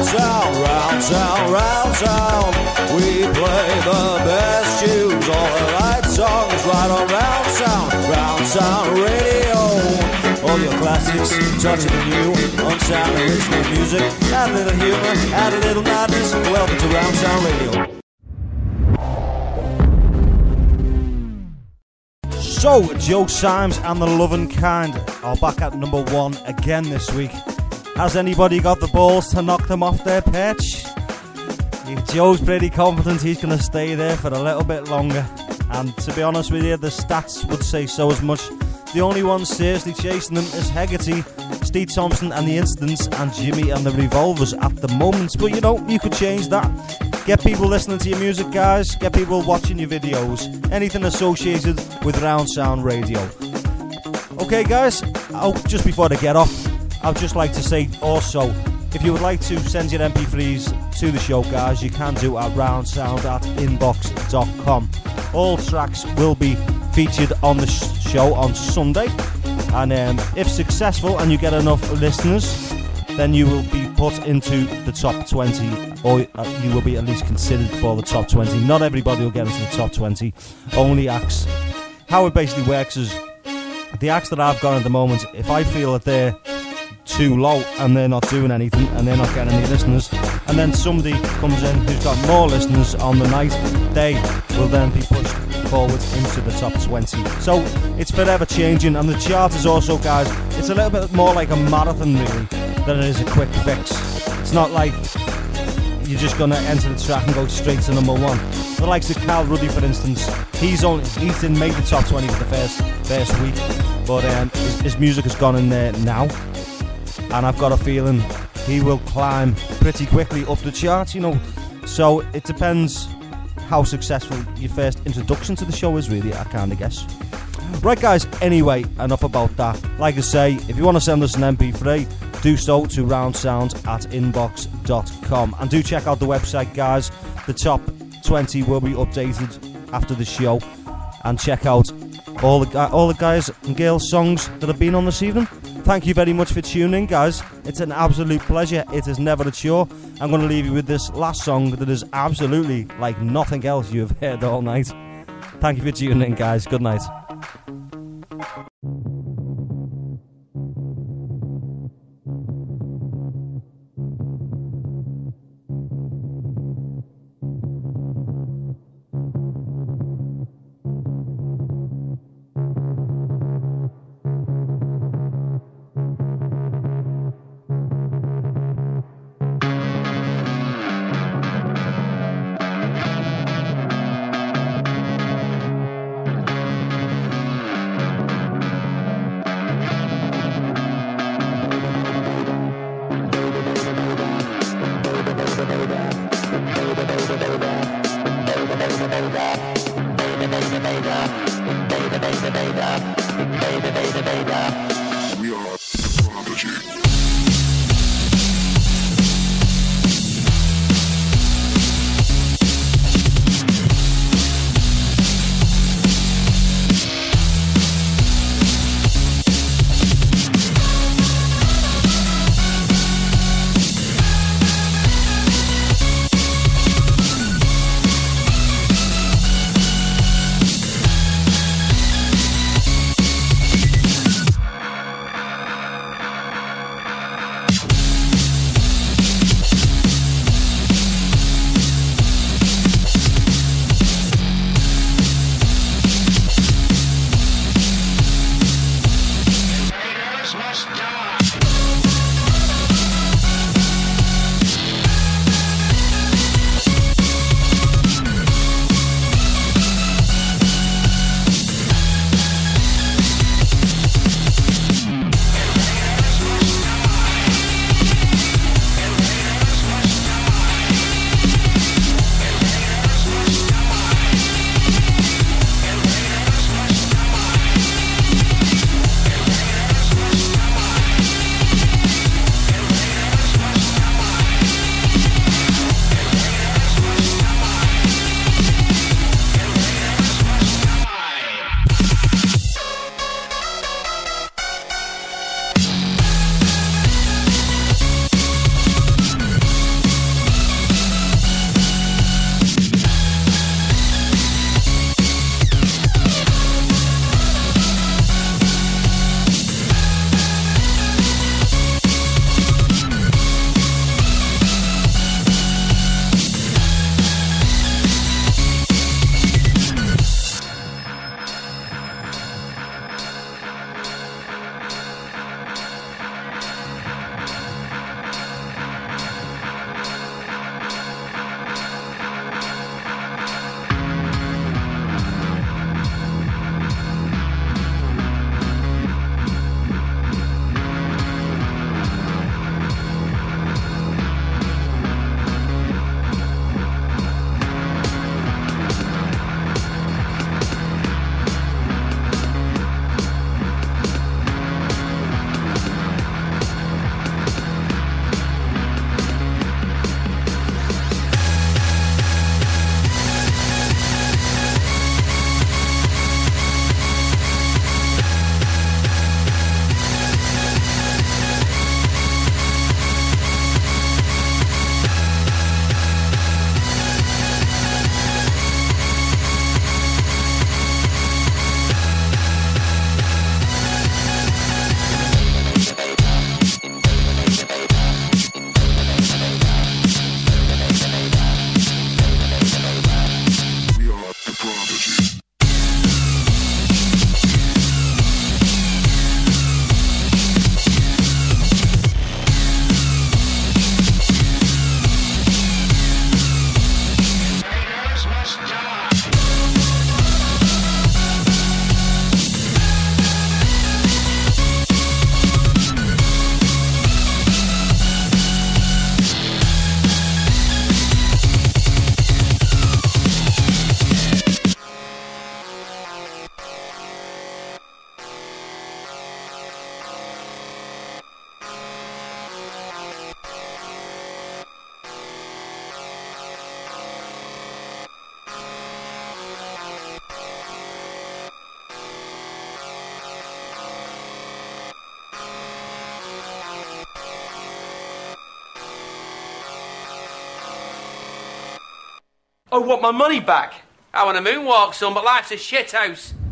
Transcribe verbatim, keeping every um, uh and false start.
town, round town, round town. We play the best tunes, all the right songs, right on round town, round town radio. All your classics, touching the new, unsound original music. Add a little humor, add a little madness. Welcome to Round Town Radio. So, Joe Symes and the Loving Kind are back at number one again this week. Has anybody got the balls to knock them off their perch? Joe's pretty confident he's going to stay there for a little bit longer. And to be honest with you, the stats would say so as much. The only ones seriously chasing them is Hegarty, Steve Thompson and the Incidents, and Jimmy and the Revolvers at the moment. But you know, you could change that. Get people listening to your music, guys. Get people watching your videos. Anything associated with Round Sound Radio. Okay, guys, oh, just before I get off, I'd just like to say also, if you would like to send your M P threes to the show, guys, you can do at roundsound at inbox dot com. All tracks will be featured on the sh- show on Sunday. And um, if successful and you get enough listeners, then you will be put into the top twenty, or uh, you will be at least considered for the top twenty. Not everybody will get into the top twenty, only acts. How it basically works is, the acts that I've got at the moment, if I feel that they're too low and they're not doing anything and they're not getting any listeners, and then somebody comes in who's got more listeners on the night, they will then be pushed forward into the top twenty. So it's forever changing, and the chart is also, guys, it's a little bit more like a marathon really than it is a quick fix. It's not like you're just going to enter the track and go straight to number one. The likes of Cal Ruddy, for instance, he's only he didn't make the top twenty for the first first week, but um, his, his music has gone in there now, and I've got a feeling he will climb pretty quickly up the charts, you know. So it depends how successful your first introduction to the show is, really, I kind of guess. Right, guys, anyway, enough about that. Like I say, if you want to send us an M P three, do so to roundsound at inbox dot com. And do check out the website, guys. The top twenty will be updated after the show. And check out all the, all the guys and girls' songs that have been on this evening. Thank you very much for tuning in, guys. It's an absolute pleasure. It is never a chore. I'm going to leave you with this last song that is absolutely like nothing else you have heard all night. Thank you for tuning in, guys. Good night. I want my money back. I want a moonwalk, son, but life's a shithouse.